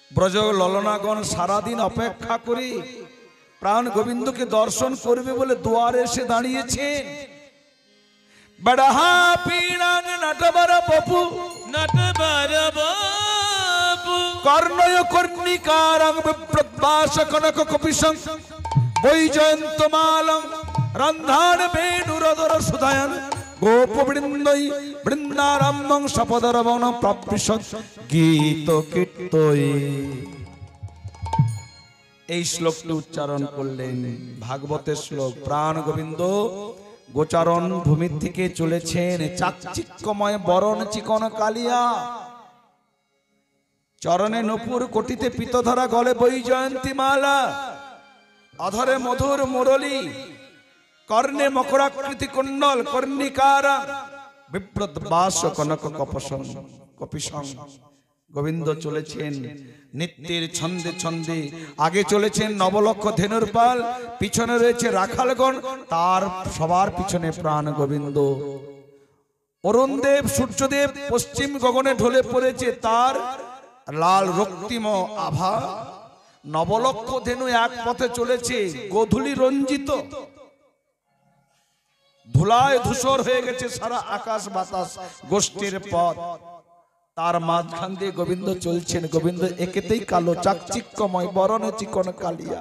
ব্রজ ললনাগণ সারাদিন অপেক্ষা করে প্রাণ গোবিন্দকে দর্শন করবে বলে দুয়ারে এসে দাঁড়িয়েছেন। বড়হা পীড়াং নটবর বপু কর্ণয় কর্ণিকারং বিপ্রদ্বাস কনক কপিশং বৈজয়ন্তমালং রন্ধান বেণুরদর সুধায়ন গোপবৃন্দৈ বৃন্দারম্ভং সপদরবন প্রাপ্তিশৎ গীত কীর্তয়ে। এই শ্লোকটি উচ্চারণ করলেন, ভাগবতের শ্লোক। প্রাণ গোবিন্দ গোচারণ ভূমির থেকে চলেছেন, চাকচিক্যময় বরণ চিকন কালিয়া, চরণে নূপুর, কোটিতে পীতধরা, গলে বৈজয়ন্তী মালা, অধরে মধুর মুরলী, কর্ণে মকরাকৃতি কুণ্ডল, কর্ণিকারা বিপ্রদ্বাস কনক কপিশং। গোবিন্দ চলেছেন নিত্যের ছন্দে ছন্দে, আগে চলেছেন নবলক্ষ ধেনুর পাল, পিছনে রয়েছে রাখালগণ, তার সবার পিছনে প্রাণ গোবিন্দ। অরুণদেব সূর্যদেব পশ্চিম গগনে ঢলে পড়েছে, তার লাল রক্তিম আভা। নবলক্ষ ধেনু এক পথে চলেছে, গোধূলি রঞ্জিত, ধুলায় ধূসর হয়ে গেছে সারা আকাশ বাতাস, গোষ্ঠীর পথ। তার মাঝখান দিয়ে গোবিন্দ চলছেন। গোবিন্দ একেতেই কালো, চাকচিক্যময় বরণে চিকন কালিয়া।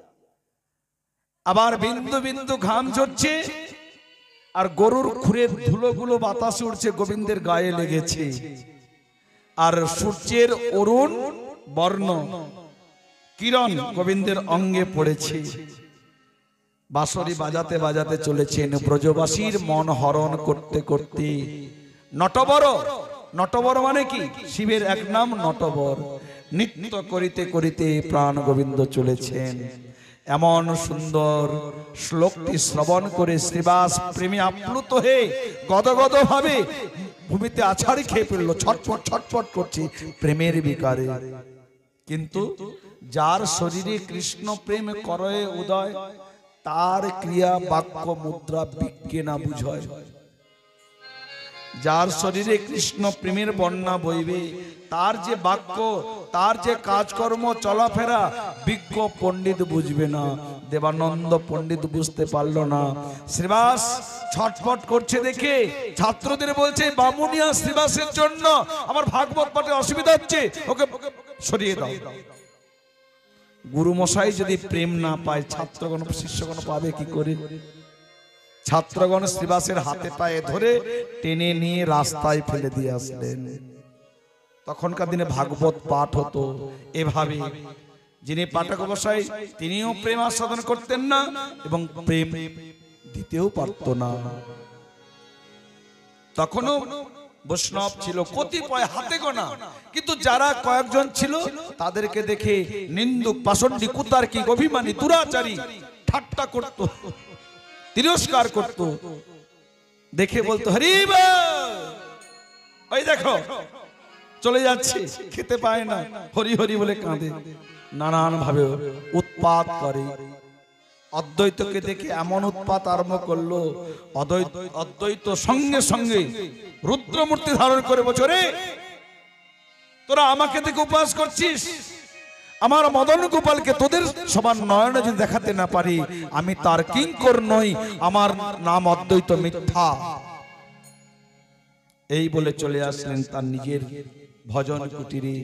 আবার বিন্দু বিন্দু ঘাম ঝরছে, আর গরুর খুরের ধুলোগুলো বাতাসে উঠছে, গোবিন্দের গায়ে লেগেছে। আর সূর্যের অরুণ বর্ণ কিরণ গোবিন্দের অঙ্গে পড়েছে। বাঁশরি বাজাতে বাজাতে চলেছেন, ব্রজবাসীর মন হরণ করতে করতে। নটবর, নটবর মানে কি? শিবের এক নাম নটবর। নৃত্য করিতে করিতে প্রাণ গোবিন্দ চলেছেন। এমন সুন্দর শ্লোকটি শ্রবণ করে শ্রীবাস প্রেমে আপ্লুত হয়ে গদগদ ভাবে ভূমিতে আছাড় খেয়ে পড়ল, ছটফট ছটফট করছে প্রেমের বিকারে। কিন্তু যার শরীরে কৃষ্ণ প্রেম করে উদয়, তার ক্রিয়া বাক্য মুদ্রা বিজ্ঞে না বুঝয়। যার শরীরে কৃষ্ণ প্রেমের বন্যা বইবে, তার যে বাক্য, তার যে কাজকর্ম চলাফেরা বিজ্ঞ পণ্ডিত বুঝবে না। দেবানন্দ পণ্ডিত বুঝতে পারল না। শ্রীবাস ছটফট করছে দেখে ছাত্রদের বলছে, বামুনিয়া শ্রীবাসের জন্য আমার ভাগবত পাঠে অসুবিধা হচ্ছে, ওকে সরিয়ে দাও। গুরু মশাই যদি প্রেম না পায়, ছাত্রগণ শিষ্যগণ পাবে কি করে? ছাত্রগণ শ্রীবাসের হাতে পায়ে ধরে টেনে নিয়ে রাস্তায় ফেলে দিয়ে আসলেন। তখনকার দিনে ভাগবত পাঠ হতো এভাবে। যিনি পাঠক মশাই, তিনিও প্রেম আস্বাদন করতেন না এবং প্রেম দিতেও পারত না। তখনও বৈষ্ণব ছিল কতিপয়, হাতে গোনা, কিন্তু যারা কয়েকজন ছিল তাদেরকে দেখে নিন্দুক, পাষণ্ডী, কুতার্কিক, অভিমানী, দুরাচারী ঠাট্টা করত, তিরস্কার করত। দেখে বলতো, হরি বল, ওই দেখো চলে যাচ্ছে, খেতে পায় না, হরি হরি বলে কাঁদে, নানান ভাবে উৎপাত করে। অদ্বৈতকে দেখে এমন উৎপাত আরম্ভ করলো, অদ্বৈত সঙ্গে সঙ্গে রুদ্রমূর্তি ধারণ করে বলছে, রে তোরা আমাকে দেখে উপাস করছিস, আমার মদন গোপালকে তোদের সবার নয়নে যদি দেখাতে না পারি, আমি তার কিঙ্কর নই, আমার নাম অদ্বৈত মিথ্যা। এই বলে চলে আসলেন তার নিজের ভজন কুটিরে।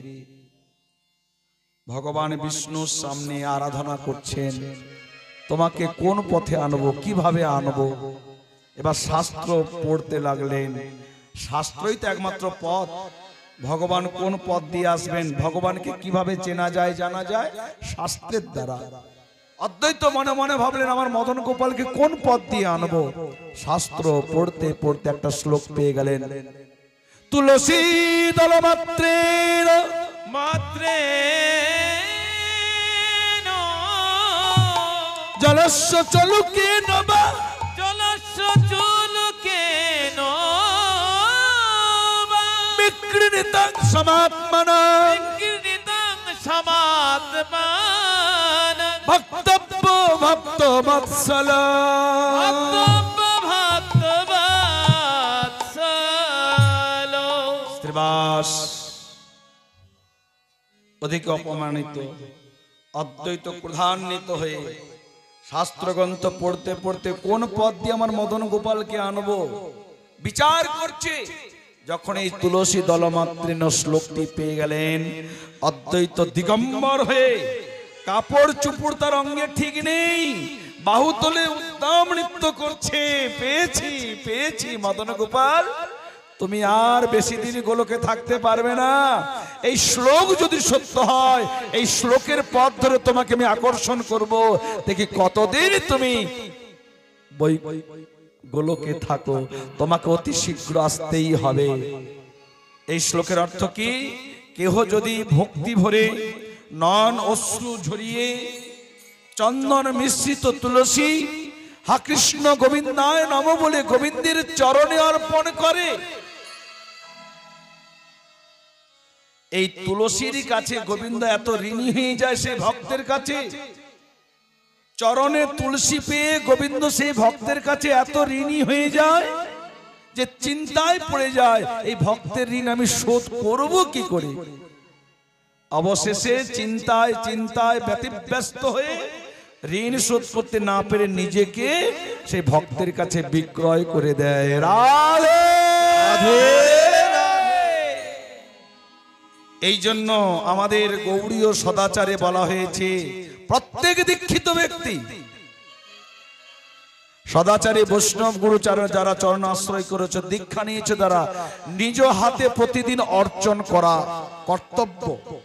ভগবান বিষ্ণুর সামনে আরাধনা করছেন, তোমাকে কোন পথে আনবো, কিভাবে আনবো? এবার শাস্ত্র পড়তে লাগলেন। শাস্ত্রই তো একমাত্র পথ। ভগবান কোন পথ দিয়ে আসবেন, ভগবানকে কিভাবে চেনা যায়, জানা যায় শাস্ত্রের দ্বারা। অদ্বৈত মনে মনে ভাবলেন, আমার মদন গোপালকে কোন পথ দিয়ে আনবো? শাস্ত্র পড়তে পড়তে একটা শ্লোক পেয়ে গেলেন। তুলসী দল মাত্রে মাত্রে জলস্য চলুকে নবা, জলস্য চলুকে নবা, বিকৃণিতং সমাত্মনা, বিকৃণিতং সমাত্মনা, ভক্তব্য ভক্ত বৎসল, ভক্তব্য ভক্ত বৎসল। শ্রীবাস ওদিকে অপমানিত, অদ্বৈত ক্রোধান্বিত হয়ে শাস্ত্রগ্রন্থ পড়তে পড়তে কোন পথ দিয়ে আমার মদন গোপালকে আনবো বিচার করছে। যখন এই তুলসী দলমাত্রিন শ্লোকটি পেয়ে গেলেন, অদ্বৈত দিগম্বর হয়ে, কাপড় চুপড় তার অঙ্গে ঠিক নেই, বাহু তোলে উদ্দাম নৃত্য করছে। পেয়েছি পেয়েছি মদন গোপাল, তুমি আর বেশি দিন গোলকে থাকতে পারবে না। এই শ্লোক যদি সত্য হয়, এই শ্লোকের পথ ধরে তোমাকে আমি আকর্ষণ করব, দেখি কতদিন তুমি বই গোলকে থাকো, তোমাকে অতি শীঘ্র আসতেই হবে। এই শ্লোকের অর্থ কি? কেহ যদি ভক্তি ভরে নয়ন অশ্রু ঝরিয়ে চন্দন মিশ্রিত তুলসী হা কৃষ্ণ গোবিন্দায় নম বলে গোবিন্দের চরণে অর্পণ করে, এই তুলসীর কাছে গোবিন্দ এত ঋণী হয়ে যায় সে ভক্তের কাছে। চরণে তুলসী পেয়ে গোবিন্দ সেই ভক্তের কাছে এত ঋণী হয়ে যায় যে চিন্তায় পড়ে যায়, এই ভক্তের ঋণ আমি শোধ করব কি করে। অবশেষে চিন্তায় চিন্তায় ব্যতিব্যস্ত হয়ে ঋণ শোধ করতে না পেরে নিজেকে সেই ভক্তের কাছে বিক্রয় করে দেয়। রাধে রাধে। এই জন্য আমাদের গৌড়ীয় সদাচারে বলা হয়েছে, প্রত্যেক দীক্ষিত ব্যক্তি সদাচারী বৈষ্ণব গুরুচারণ যারা চরণ আশ্রয় করেছে, দীক্ষা নিয়েছে, তারা নিজ হাতে প্রতিদিন অর্চন করা কর্তব্য।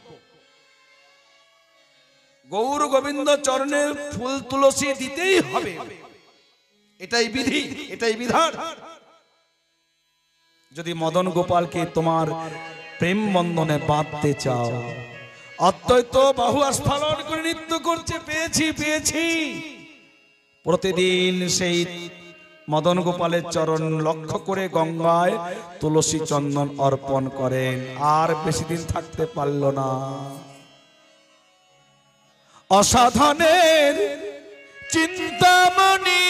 গৌর গোবিন্দ চরণে ফুল তুলসী দিতেই হবে, এটাই বিধি, এটাই বিধান। যদি মদন গোপালকে তোমার প্রেম বন্ধনে বাঁধতে চাও, অদ্বৈত বাহু আস্ফালন করে নৃত্য করছে, পেয়েছি পেয়েছি। প্রতিদিন সেই মদন গোপালের চরণ লক্ষ্য করে গঙ্গায় তুলসী চন্দন অর্পণ করেন। আর বেশি দিন থাকতে পারল না। অসাধনের চিন্তামণি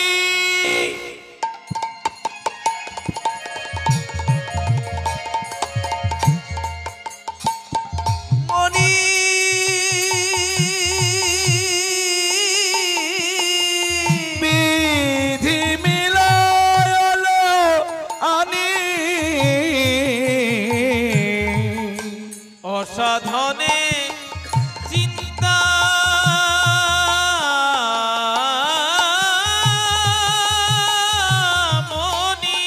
অসাধনে চিন্তা মনি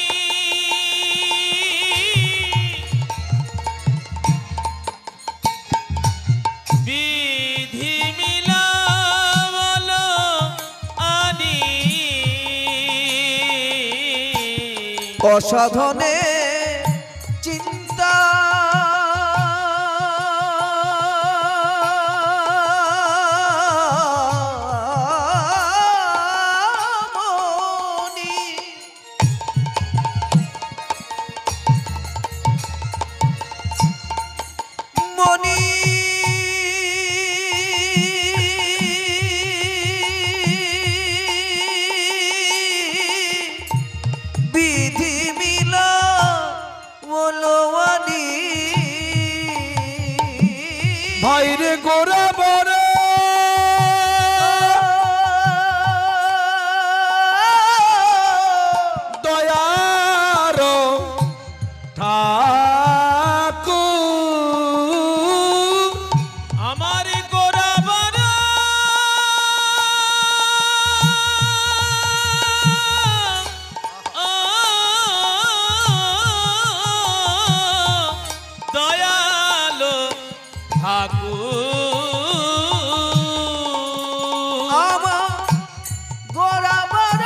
বিধি মিলাবল আনি অসাধনে চিন্তা ভাইরে গোরা বড় দয়ার ঠাকুর আমার গোরা বড় দয়ালো ঠাকুর আমার গোরা বড়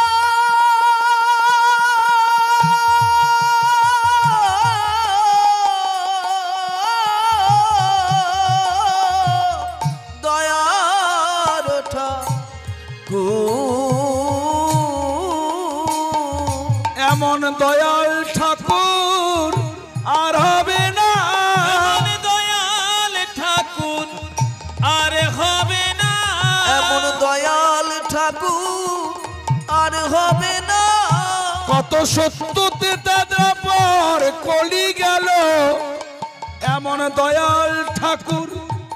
দয়ার ঠাকুর। এমন দয়াল ঠাকুর আর হবে না, এমন দয়াল ঠাকুর আর হবে না, এমন দয়াল ঠাকুর আর হবে না। কত সত্যতে তাদের পর কলি গেল, এমন দয়াল ঠাকুর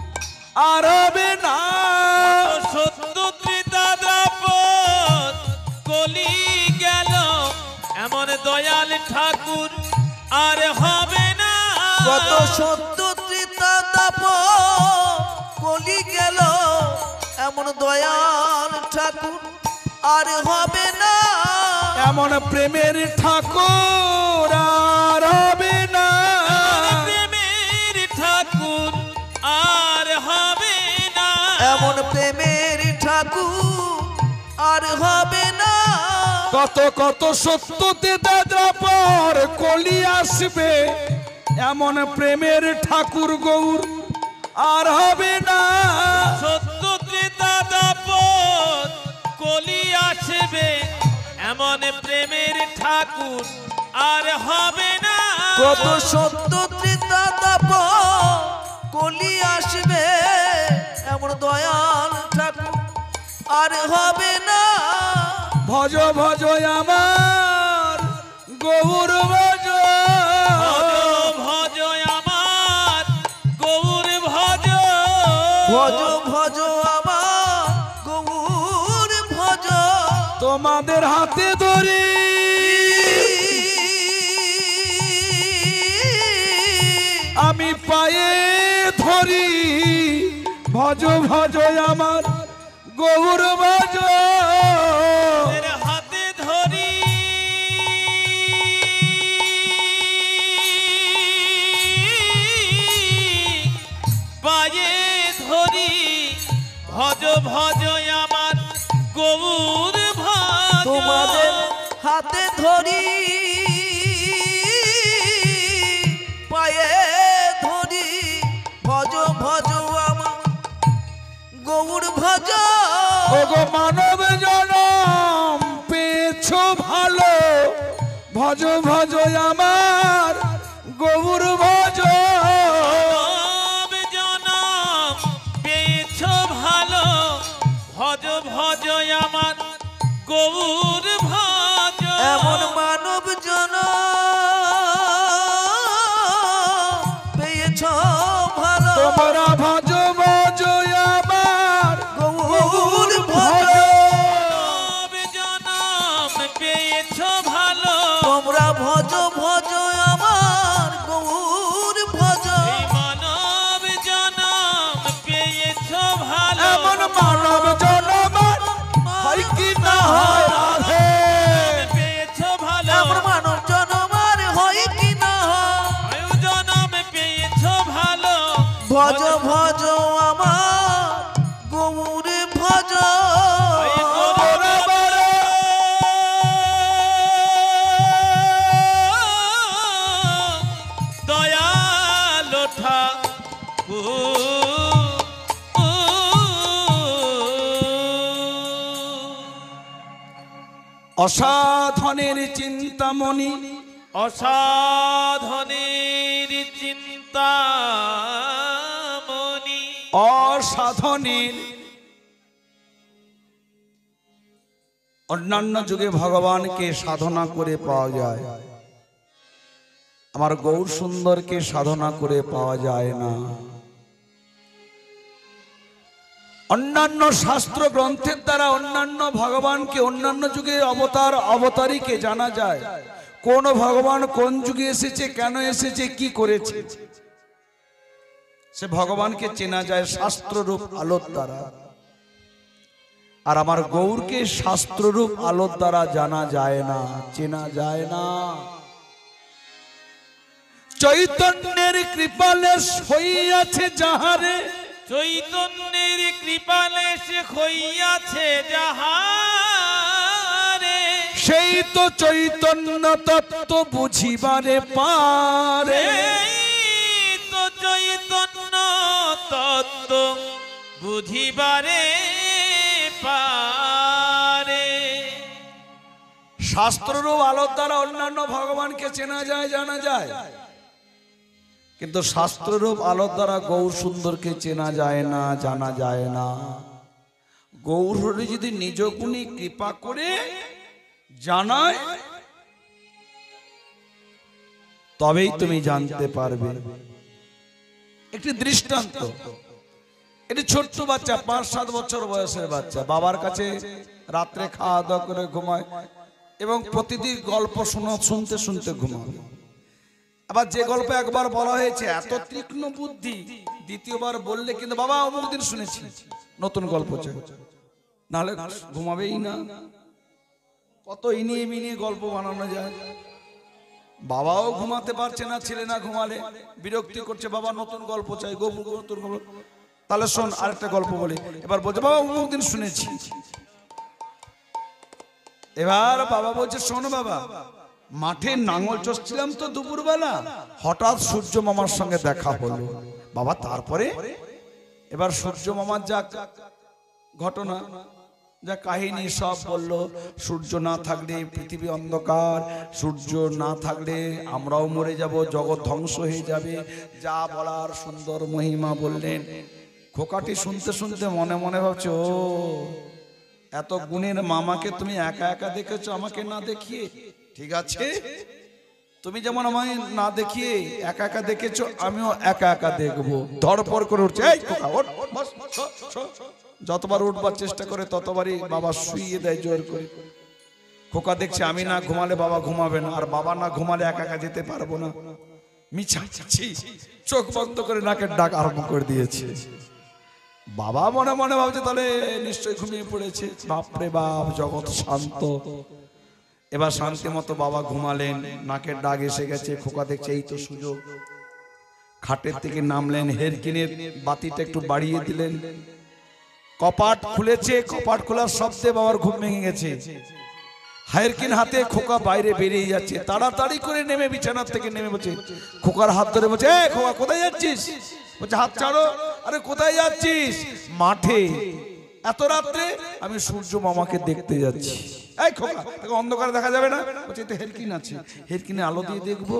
আর হবে না। সত্য ত্রিতা দ্রাপদ কলি গেল এমন দয়াল ঠাকুর আর হবে না। কত সত্য ত্রিতা দাপট কলি গেল এমন দয়াল ঠাকুর আর হবে না। এমন প্রেমের ঠাকুর আর হবে না। প্রেমের ঠাকুর আর হবে না। এমন প্রেমের ঠাকুর আর হবে না। কত কত সত্যতে দাদাপর কলি আসবে এমন প্রেমের ঠাকুর গৌর আর হবে না। সত্য ত্রিতা দ্রাপদ কলি আসবে এমন প্রেমের ঠাকুর আর হবে না। কত সত্য ত্রিতা দাপট কলি আসবে এমন দয়াল ঠাকুর আর হবে না। ভজ ভজ আমার গৌর ভজ। ভজ আমার গৌর ভজ। ভজ ভজ আমার গৌর ভজ। তোমাদের হাতে ধরি আমি পায়ে ধরি ভজ ভজ আমার গৌর ভজ। এর হাতে ধরি পায়ে ধরি ভজ ভজ আমার গৌর ভজ। তোমাদের হাতে ধরি পায়ে ধরি ভজ ভজ আমার গৌর ভজ। ওগো মানব জনম পেয়েছো ভালো ভজ ভজ আমার গৌর ভজ। মানব জনম পেয়েছ ভালো ভজ ভজ আমার গৌর ভজ। এমন মানব জন পেয়েছ ভালো তোমরা ভজ ভজ আমার গৌর ভজ। মানব জনম পেয়েছ ভালো তোমরা ভজ ভজ আমার গৌর ভজ। এই মানব জনম পেয়েছ ভালো। এমন মানব জনম হয় কি না হয় রাধে। পেয়েছ ভালো এমন মানব জনমার হয় কি না হয়। আয়ু জনম পেয়েছ ভালো ভজ ভজ আমার গৌর ভজ। এই গৌর ভজ। দয়াল অসাধনের চিন্তামণি অসাধনের চিন্তামণি অসাধনের অন্যান্য যুগে ভগবানকে সাধনা করে পাওয়া যায়, আমার গৌর সুন্দরকে সাধনা করে পাওয়া যায় না। অন্যান্য শাস্ত্র গ্রন্থের দ্বারা অন্যান্য ভগবানকে অন্যান্য যুগে অবতারীকে জানা যায়। কোন ভগবান কোন যুগে এসেছে, কেন এসেছে, কি করেছে, সে ভগবানকে চেনা যায় শাস্ত্ররূপ আলোর দ্বারা। আর আমার গৌরকে শাস্ত্ররূপ আলোর দ্বারা জানা যায় না, চেনা যায় না। চৈতন্যের কৃপালে হইয়াছে যাহারে, চৈতন্যের কৃপালে সে হইয়াছে যাহারে, সেই তো চৈতন্য তত্ত্ব বুঝিবারে পারে। এই তো চৈতন্য তত্ত্ব বুঝিবারে পারে। শাস্ত্ররূপ আলোর দ্বারা অন্যান্য ভগবানকে চেনা যায়, জানা যায়, কিন্তু শাস্ত্ররূপ আলোর দ্বারা গৌর সুন্দরকে চেনা যায় না, জানা যায় না। গৌর হরি যদি নিজ গুণে কৃপা করে জানায় তবেই তুমি জানতে পারবে। একটি দৃষ্টান্ত, এটি ছোট্ট বাচ্চা, 5-7 বছর বয়সের বাচ্চা, বাবার কাছে রাত্রে খাওয়া দাওয়া করে ঘুমায় এবং প্রতিদিন গল্প শুনতে শুনতে ঘুমাবে। আবার যে গল্প একবার বলা হয়েছে এত তীক্ষ্ণ বুদ্ধি, দ্বিতীয়বার বললে কিন্তু বাবা অমুক দিন শুনেছি, নতুন গল্প চাই, নাহলে ঘুমাবেই না। কত ইনিয়ে মিনিয়ে গল্প বানানো যায়। বাবাও ঘুমাতে পারছে না, ছেলে না ঘুমালে বিরক্তি করছে, বাবা নতুন গল্প চাই, নতুন গল্প। তাহলে শোন আরেকটা গল্প বলি। এবার বলছে বাবা অমুক দিন শুনেছি। এবার বাবা বলছে শোনো বাবা, মাঠে নাঙল চষছিলাম তো দুপুরবেলা, হঠাৎ সূর্য মামার সঙ্গে দেখা হলো। বাবা তারপরে? এবার সূর্য মামার যা ঘটনা, যা কাহিনী সব বলল। সূর্য না থাকলে পৃথিবী অন্ধকার, সূর্য না থাকলে আমরাও মরে যাব, জগৎ ধ্বংস হয়ে যাবে, যা বলার সুন্দর মহিমা বললেন। খোকাটি শুনতে শুনতে মনে মনে ভাবছে, ও এত গুণের মামাকে তুমি একা একা দেখেছো, আমাকে না দেখিয়ে। ঠিক আছে, তুমি যেমন আমায় না দেখিয়ে একা একা দেখেছো, আমিও একা একা দেখবো। ধরপড় করে উঠছে, এই খোকা ওঠ, বস, যতবার উঠবার চেষ্টা করে ততবারই বাবা শুইয়ে দেয় জোর করে। খোকা দেখছে আমি না ঘুমালে বাবা ঘুমাবে না, আর বাবা না ঘুমালে একা একা যেতে পারবো না। মিছাচ্ছি, চোখ বন্ধ করে নাকের ডাক আরম্ভ করে দিয়েছে। বাবা মনে মনে ভাবছে তাহলে নিশ্চয়ই ঘুমিয়ে পড়েছে। বাপরে বাপ, জগৎ শান্ত। এবার শান্তি মতো বাবা ঘুমালেন, নাকের ডাক এসে গেছে। খোকা দেখছে এই তো সুযোগ, খাটের থেকে নামলেন, হেরকিনের বাতিটা একটু বাড়িয়ে দিলেন, কপাট খুলেছে। কপাট খোলার শব্দে বাবার ঘুম ভেঙে গেছে। হেরকিন হাতে, খোকা বাইরে বেরিয়ে যাচ্ছে। তাড়াতাড়ি করে নেমে বিছানার থেকে নেমে বলছে, খোকার হাত ধরে বলছে, এ খোকা কোথায় যাচ্ছিস? বলছে হাত ছাড়ো। আরে কোথায় যাচ্ছিস? মাঠে। এত রাত্রে? আমি সূর্য মামাকে দেখতে যাচ্ছি। এই খোকা, তোকে অন্ধকারে দেখা যাবে না। বলছে তো হেরকিন আছে, হেরকিনে আলো দিয়ে দেখবো।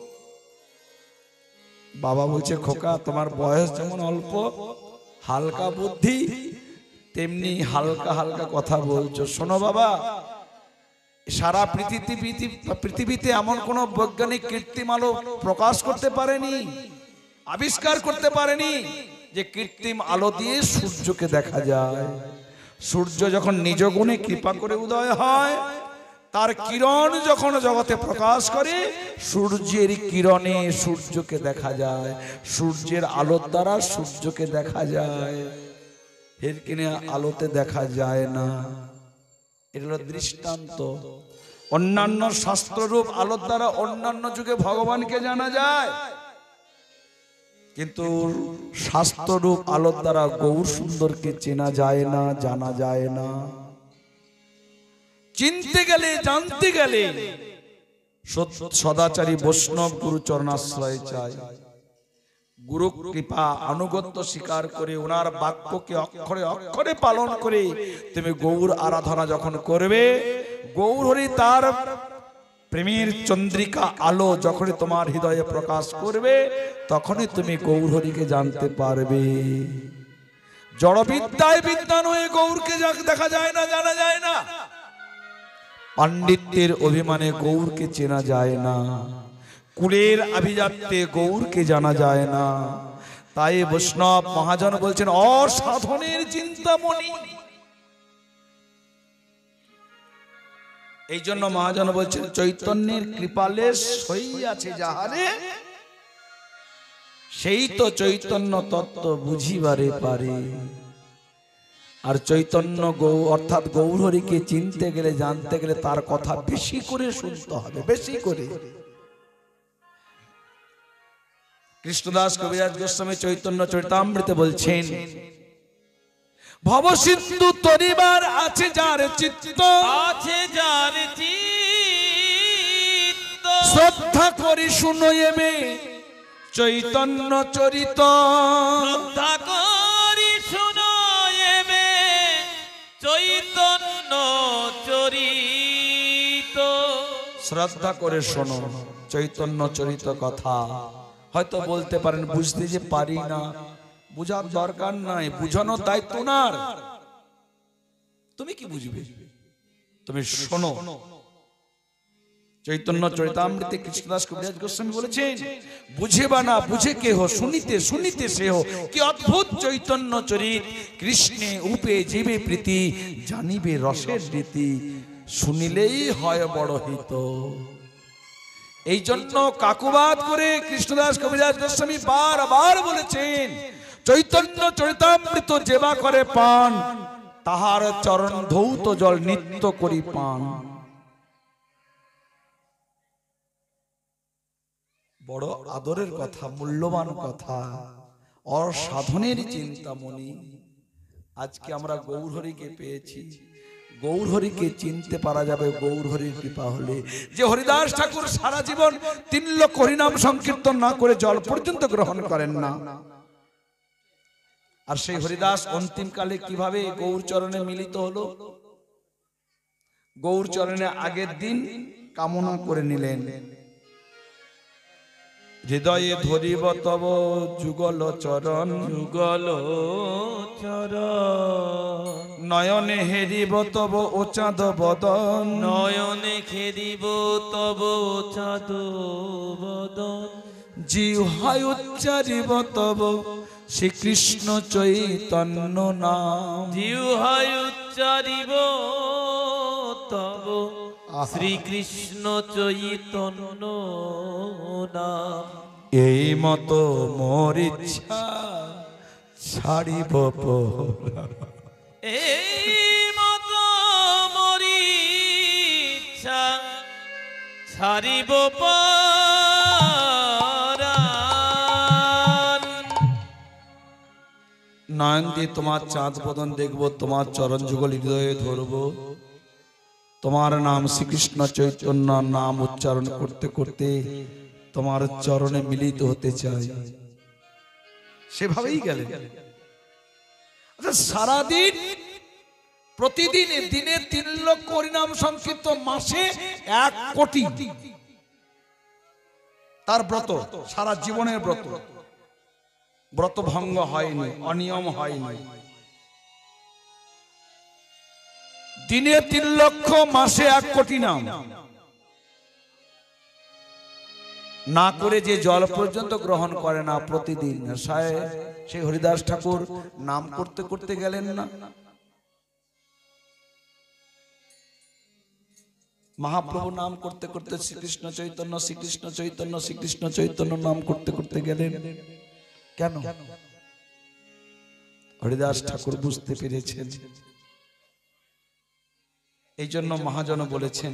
বাবা বলছে খোকা তোমার বয়স যেমন অল্প, হালকা বুদ্ধি, তেমনি হালকা হালকা কথা বলছো। শোনো বাবা, সারা পৃথিবীতে এমন কোন বৈজ্ঞানিক কৃত্রিম আলো প্রকাশ করতে পারেনি, আবিষ্কার করতে পারেনি যে কৃত্রিম আলো দিয়ে সূর্যকে দেখা যায়। সূর্য যখন নিজ গুণে কৃপা করে উদয় হয়, তার কিরণ যখন জগতে প্রকাশ করে, সূর্যের কিরণে সূর্যকে দেখা যায়, সূর্যের আলোর দ্বারা সূর্যকে দেখা যায়, হেরকিনে আলোতে দেখা যায় না। এটা হলো দৃষ্টান্ত। অন্যান্য শাস্ত্ররূপ আলোর দ্বারা অন্যান্য যুগে ভগবানকে জানা যায়, কিন্তু শাস্ত্ররূপ আলোর দ্বারা গৌর সুন্দরকে চেনা যায় না, জানা যায় না। চিনতে গেলে, জানতে গেলে সদাচারী বৈষ্ণব গুরু চরণাশ্রয় চাই। গুরু কৃপা আনুগত্য স্বীকার করে, ওনার বাক্যকে অক্ষরে অক্ষরে পালন করে তুমি গৌর আরাধনা যখন করবে, গৌর হরি তার প্রেমের চন্দ্রিকা আলো যখনই তোমার হৃদয়ে প্রকাশ করবে, তখনই তুমি গৌর হরিকে জানতে পারবে। জড়বিদ্যায় বিদ্বান হয়ে গৌরকে দেখা যায় না, জানা যায় না। পাণ্ডিত্যের অভিমানে গৌরকে চেনা যায় না, কুলের আভিজাত্যে গৌরকে জানা যায় না। তাই বৈষ্ণব মহাজন বলছেন অসাধনের চিন্তামণি। এই জন্য মহাজন বলছেন চৈতন্যের কৃপালেশ হইয়াছে যাহারে, সেই তো চৈতন্য তত্ত্ব বুঝিবারে পারে। আর চৈতন্য অর্থাৎ গৌর হরিকে চিনতে গেলে, জানতে গেলে তার কথা বেশি করে শুনতে হবে, বেশি করে। কৃষ্ণদাস কবিরাজ গোস্বামী চৈতন্য চরিতামৃতে বলছেন, ভব সিন্ধু তরিবার আছে যার চিত্ত, আছে যার চিত্ত, শ্রদ্ধা করি শুনয়েমে চৈতন্য চরিত, শ্রদ্ধা করি শুনয়েমে চৈতন্য চরিত। শ্রদ্ধা করে শোনো চৈতন্য চরিত কথা। হয়তো বলতে পারেন বুঝতে যে পারি না, বুঝার দরকার নাই, বুঝানোর দায়িত্ব ওনার। তুমি কি বুঝবে? তুমি শোনো। চৈতন্য চরিতামৃতে কৃষ্ণদাস কবিরাজ গোস্বামী বলেছেন, বুঝে বা না বুঝে কে হো, শুনিতে শুনিতে সে হো, কি অদ্ভুত চৈতন্য চরিত, কৃষ্ণে উপে জীবে প্রীতি, জানিবে রসের রীতি, শুনিলেই হয় বড় হিত। এই জন্য কাকুবাদ করে কৃষ্ণদাস কবিরাজ গোস্বামী বারবার বলেছেন, চৈতন্য চরিতামৃত যেবা করে পান, তাহার চরণ ধৌত জল নিত্য করি পান। বড় আদরের কথা, মূল্যবান কথা, অসাধনের চিন্তামণি। আজকে আমরা গৌরহরিকে পেয়েছি, গৌরহরিকে চিনতে পারা যাবে গৌরহরির কৃপা হলে। যে হরিদাস ঠাকুর সারা জীবন 3 লক্ষ হরিনাম সংকীর্তন না করে জল পর্যন্ত গ্রহণ করেন না, আর সেই হরিদাস অন্তিমকালে কিভাবে গৌর চরণে মিলিত হলো? গৌর চরণে আগের দিন কামনা করে নিলেন, হৃদয়ে ধরিব তব যুগল চরণ, যুগল চরণ, নয়নে হেরিব তব ও চাঁদ বদন, নয়নে খেদিব তব চাঁদ বদন, জিহ্বায় উচ্চারিব তব শ্রীকৃষ্ণ চৈতন্য নাম, জিহ্বায় উচ্চারিব তব শ্রীকৃষ্ণ চৈতন্য নাম। এই মতো মোর ইচ্ছা ছাড়িব পরাণ, এই মতো মরি ইচ্ছা ছাড়িব পরাণ। নয়ন দিয়ে তোমার চাঁদ বদন দেখবো, তোমার চরণ যুগল হৃদয়ে ধরবো, তোমার নাম শ্রীকৃষ্ণ চৈতন্য নাম উচ্চারণ করতে করতে তোমার চরণে মিলিত হতে চাই। সেভাবেই গেলেন। আচ্ছা, সারাদিন প্রতিদিন দিনে 3 লক্ষ হরিনাম সংকীর্তন, মাসে 1 কোটি তার ব্রত, সারা জীবনের ব্রত, ব্রত ভঙ্গ হয়নি, অনিয়ম হয়নি। দিনে 3 লক্ষ, মাসে 1 কোটি নাম না করে যে জল পর্যন্ত গ্রহণ করে না প্রতিদিন, সেই হরিদাস ঠাকুর নাম করতে করতে গেলেন না? মহাপ্রভু নাম করতে করতে শ্রীকৃষ্ণ চৈতন্য শ্রীকৃষ্ণ চৈতন্য শ্রীকৃষ্ণ চৈতন্য নাম করতে করতে গেলেন কেন? হরিদাস ঠাকুর বুঝতে পেরেছেন। এই জন্য মহাজন বলেছেন,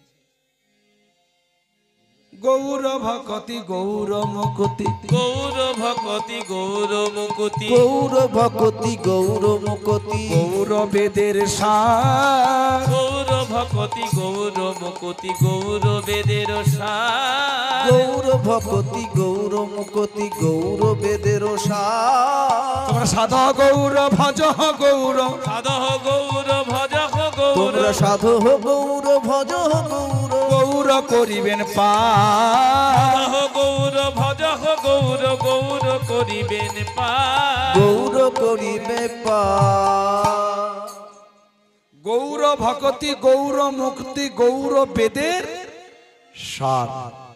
গৌর ভকতি গৌর মুকুতি, গৌর ভকতি গৌর মুকুতি, গৌর ভকতি গৌর মুকতি, গৌর বেদের সার, গৌর ভকতি গৌর মুকুতি, গৌর বেদের সার, গৌর ভকতি গৌর মুকতি, গৌর বেদের সার। তোমরা সাধ গৌর ভজ গৌর, সাধহ গৌর ভজ গৌর, তোমরা সাধু গৌর ভজ গৌর, গৌর করিবেন পার, সাধহ গৌর ভজ গৌর, গৌর করিবেন পার, গৌর করিবে পার। গৌর ভকতি গৌর মুক্তি, গৌর বেদের সার।